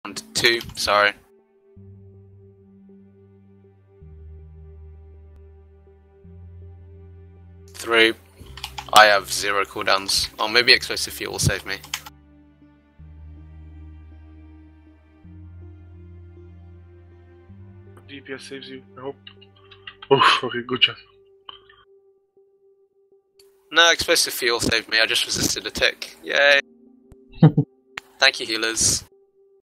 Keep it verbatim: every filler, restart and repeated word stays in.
Two, sorry. Three. I have zero cooldowns. Or maybe explosive fuel will save me. D P S saves you, I hope. Oh, okay, good job. No, explosive fuel saved me, I just resisted a tick. Yay! Thank you, healers.